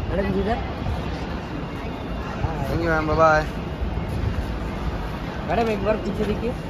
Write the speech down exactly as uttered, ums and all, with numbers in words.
Madam जी इधर। Thank you ma'am, bye bye. Madam एक बार पीछे देखिए।